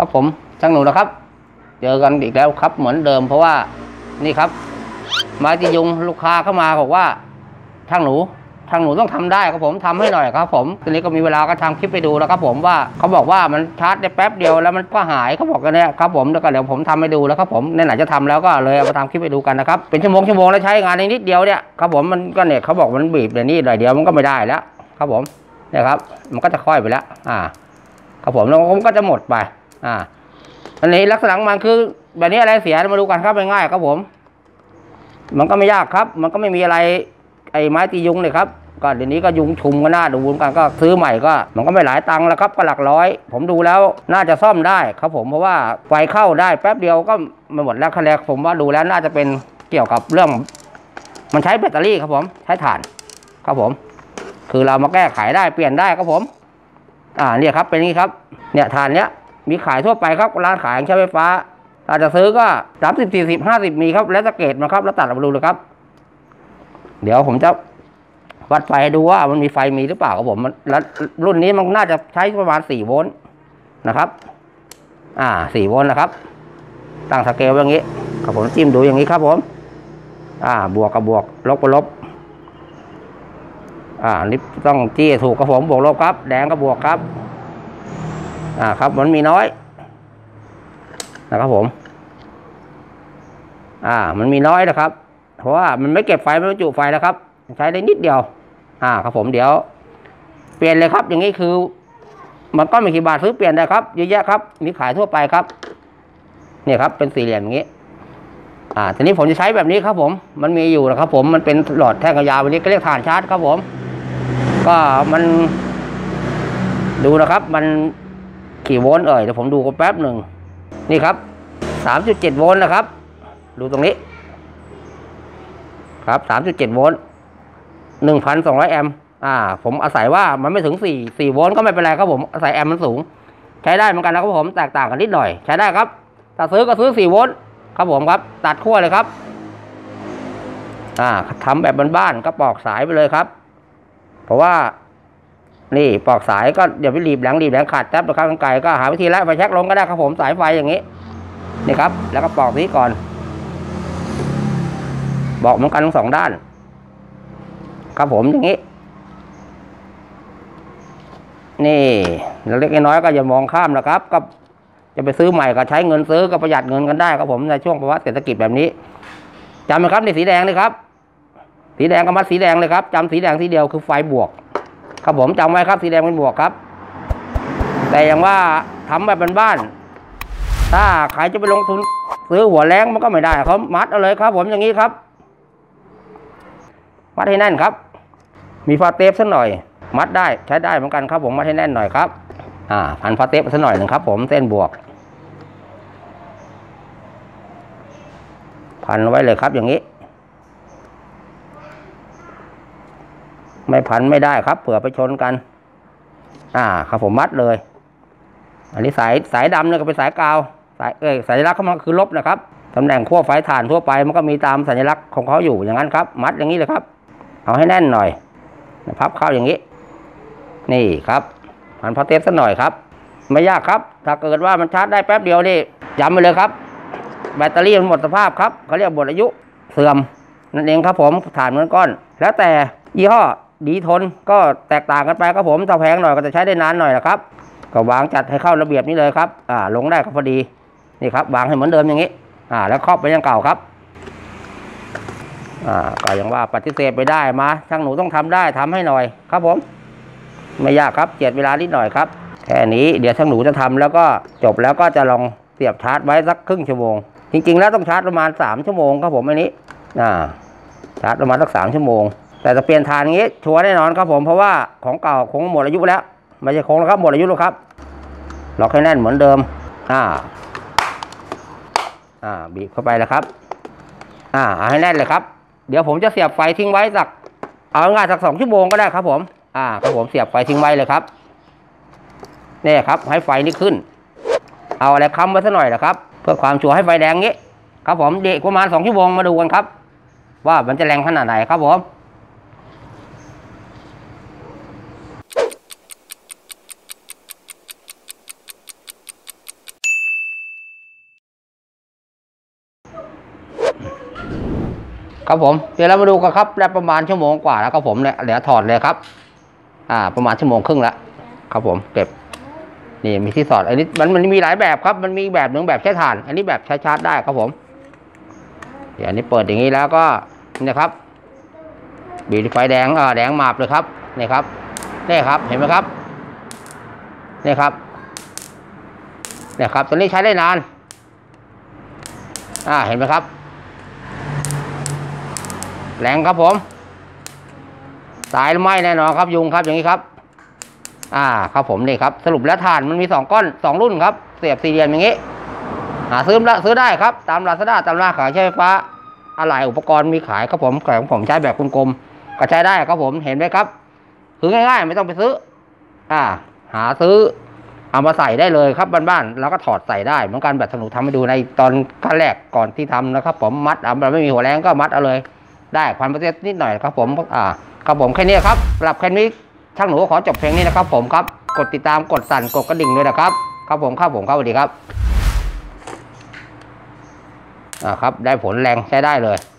ผมช่างหนูนะครับเจอกันอีกแล้วครับเหมือนเดิมเพราะว่านี่ครับไม้ตียุงลูกค้าเข้ามาบอกว่าช่างหนูต้องทำได้ครับผมทำให้หน่อยครับผมทีนี้ก็มีเวลาก็ทำคลิปไปดูแล้วครับผมว่าเขาบอกว่ามันชาร์จได้แป๊บเดียวแล้วมันก็หายเขาบอกกันเนี่ยครับผมแล้วก็เดี๋ยวผมทำให้ดูแล้วครับผมในไหนจะทำแล้วก็เลยเอามาทำคลิปไปดูกันนะครับเป็นชั่วโมงแล้วใช้งานในนิดเดียวเนี่ยครับผมมันก็เนี่ยเขาบอกมันบีบเดี๋ยวนี้หน่อยเดียวมันก็ไม่ได้แล้วครับผมเนี่ยครับมันก็จะค่อยไปแล้วครับผมแล้วผมก็จะหมดไปอันนี้ลักษณะมันคือแบบนี้อะไรเสียมาดูกันครับง่ายๆครับผมมันก็ไม่ยากครับมันก็ไม่มีอะไรไอ้ไม้ตียุงเลยครับก็เดี๋ยวนี้ก็ยุงชุมก็น่าดูกันก็ซื้อใหม่ก็มันก็ไม่หลายตังค์แล้วครับก็หลักร้อยผมดูแล้วน่าจะซ่อมได้ครับผมเพราะว่าไฟเข้าได้แป๊บเดียวก็มาหมดแล้วคันแรกผมว่าดูแล้วน่าจะเป็นเกี่ยวกับเรื่องมันใช้แบตเตอรี่ครับผมใช้ถ่านครับผมคือเรามาแก้ไขได้เปลี่ยนได้ครับผมเนี่ยครับเป็นอย่างนี้ครับเนี่ยถ่านเนี้ยมีขายทั่วไปครับร้านขายใช้ไฟฟ้าถ้าจะซื้อก็30 40 50มีครับแล้วจะเกตมาครับแล้วตัดออกมาดูเลยครับเดี๋ยวผมจะวัดไฟดูว่ามันมีไฟมีหรือเปล่าครับผมแล้วรุ่นนี้มันน่าจะใช้ประมาณ4 โวลต์นะครับ4 โวลต์นะครับตั้งสเกลอย่างนี้ครับผมจิ้มดูอย่างนี้ครับผมบวกกับบวกลบกับลบนี่ต้องจี้ถูกครับผมบวกลบครับแดงกับบวกครับครับมันมีน้อยนะครับผมมันมีน้อยนะครับเพราะว่ามันไม่เก็บไฟไม่บรรจุไฟแล้วครับใช้ได้นิดเดียวครับผมเดี๋ยวเปลี่ยนเลยครับอย่างนี้คือมันก็ไม่กี่บาทซื้อเปลี่ยนได้ครับเยอะแยะครับมีขายทั่วไปครับเนี่ยครับเป็นสี่เหลี่ยมอย่างนี้ทีนี้ผมจะใช้แบบนี้ครับผมมันมีอยู่นะครับผมมันเป็นหลอดแท่งยาววันนี้ก็เรียกถ่านชาร์จครับผมก็มันดูนะครับมันกี่โวลต์เดี๋ยวผมดูกันแป๊บหนึ่งนี่ครับ 3.7 โวลต์นะครับดูตรงนี้ครับ 3.7 โวลต์ 1,200 แอมป์ผมอาศัยว่ามันไม่ถึง4 โวลต์ก็ไม่เป็นไรครับผมอาศัยแอมป์มันสูงใช้ได้เหมือนกันนะครับผมแตกต่างกันนิดหน่อยใช้ได้ครับถ้าซื้อก็ซื้อ4 โวลต์ครับผมครับตัดขั้วเลยครับทำแบบบ้านๆก็ปอกสายไปเลยครับเพราะว่านี่ปอกสายก็อย่าไปรีบแหลงขาดแทบนะครับกรรไกรก็หาวิธีแล้วไฟแช็กลงก็ได้ครับผมสายไฟอย่างนี้นี่ครับแล้วก็ปอกนี้ก่อนบอกเหมือนกันทั้ง2 ด้านครับผมอย่างนี้นี่เล็กน้อยก็อย่ามองข้ามนะครับก็จะไปซื้อใหม่ก็ใช้เงินซื้อก็ประหยัดเงินกันได้ครับผมในช่วงภาวะเศรษฐกิจแบบนี้จำไหมครับในสีแดงเลยครับสีแดงก็มัดสีแดงเลยครับจำสีแดงทีเดียวคือไฟบวกครับผมจำไว้ครับสีแดงเป็นบวกครับแต่อย่างว่าทำแบบบ้านๆถ้าใครจะไปลงทุนซื้อหัวแรงมันก็ไม่ได้เขามัดเอาเลยครับผมอย่างนี้ครับมัดให้แน่นครับมีผ้าเทปสักหน่อยมัดได้ใช้ได้เหมือนกันครับผมมัดให้แน่นหน่อยครับพันผ้าเทปสักหน่อยหนึ่งครับผมเส้นบวกพันไว้เลยครับอย่างนี้ไม่พันไม่ได้ครับเผื่อไปชนกันครับผมมัดเลยอันนี้สายดำเนี่ยก็เป็นสายกาวสัญลักษณ์เขาคือลบนะครับตำแหน่งขั้วไฟถ่านทั่วไปมันก็มีตามสัญลักษณ์ของเขาอยู่อย่างนั้นครับมัดอย่างนี้เลยครับเอาให้แน่นหน่อยพับเข้าอย่างนี้นี่ครับพันผ้าเทปสักหน่อยครับไม่ยากครับถ้าเกิดว่ามันชาร์จได้แป๊บเดียวนี่ย้ำไปเลยครับแบตเตอรี่มันหมดสภาพครับเขาเรียกหมดอายุเสื่อมนั่นเองครับผมถ่านเหมือนก้อนแล้วแต่ยี่ห้อดีทนก็แตกต่างกันไปครับผมถ้าแพงหน่อยก็จะใช้ได้นานหน่อยนะครับก็วางจัดให้เข้าระเบียบนี้เลยครับลงได้ก็พอดีนี่ครับวางให้เหมือนเดิมอย่างนี้แล้วครอบไปยังเก่าครับก็อย่างว่าปฏิเสธไปได้มาช่างหนูต้องทำได้ทำให้หน่อยครับผมไม่ยากครับเจียดเวลานิดหน่อยครับแค่นี้เดี๋ยวช่างหนูจะทำแล้วก็จบแล้วก็จะลองเสียบชาร์จไว้สักครึ่งชั่วโมงจริงๆแล้วต้องชาร์จประมาณ3 ชั่วโมงครับผมอันนี้ชาร์จประมาณสัก3 ชั่วโมงแต่จะเปลี่ยนทานงี้ชัวร์แน่นอนครับผมเพราะว่าของเก่าคงหมดอายุแล้วไม่ใช่คงแล้วครับหมดอายุแล้วครับล็อกให้แน่นเหมือนเดิมบีบเข้าไปแล้วครับเอาให้แน่นเลยครับเดี๋ยวผมจะเสียบไฟทิ้งไว้สักเอาง่ายสัก2 ชั่วโมงก็ได้ครับผมครับผมเสียบไฟทิ้งไว้เลยครับนี่ครับให้ไฟนี่ขึ้นเอาอะไรค้ำไว้สักหน่อยนะครับเพื่อความชัวร์ให้ไฟแดงงี้ครับผมเด็กประมาณ2 ชั่วโมงมาดูกันครับว่ามันจะแรงขนาดไหนครับผมครับผมเดี๋ยวเรามาดูกันครับได้ประมาณชั่วโมงกว่าแล้วครับผมเนี่ยเดี๋ยวถอดเลยครับประมาณชั่วโมงครึ่งแล้วครับผมเก็บนี่มีที่สอดอันนี้มันมีหลายแบบครับมันมีแบบหนึ่งแบบใช้ถ่านอันนี้แบบใช้ชาร์จได้ครับผมเดี๋ยวอันนี้เปิดอย่างนี้แล้วก็เนี่ยครับบีบไฟแดงแดงมาบเลยครับนี่ครับนี่ครับเห็นไหมครับนี่ครับเนี่ยครับตัวนี้ใช้ได้นานเห็นไหมครับแรงครับผมสายไหม้แน่นอนครับยุงครับอย่างนี้ครับครับผมนี่ครับสรุปแล้วถ่านมันมี2ก้อน2รุ่นครับเสียบสี่เหลี่ยมอย่างนี้ซื้อได้ครับตามLazadaตามร้านขายใช้ไฟฟ้าอะไรอุปกรณ์มีขายครับผมของผมใช้แบบกลมๆก็ใช้ได้ครับผมเห็นไหมครับคือง่ายๆไม่ต้องไปซื้อหาซื้อเอามาใส่ได้เลยครับบ้านๆแล้วก็ถอดใส่ได้เหมือนกันแบบสนุกทำให้ดูในตอนขั้นแรกก่อนที่ทำนะครับผมมัดเราไม่มีหัวแรงก็มัดเอาเลยได้1,000%นิดหน่อยครับผมครับผมแค่นี้ครับสำหรับแค่นี้ช่างหนูขอจบเพลงนี้นะครับผมครับกดติดตามกดสั่นกดกระดิ่งด้วยนะครับครับผมครับสวัสดีครับครับได้ผลแรงใช้ได้เลย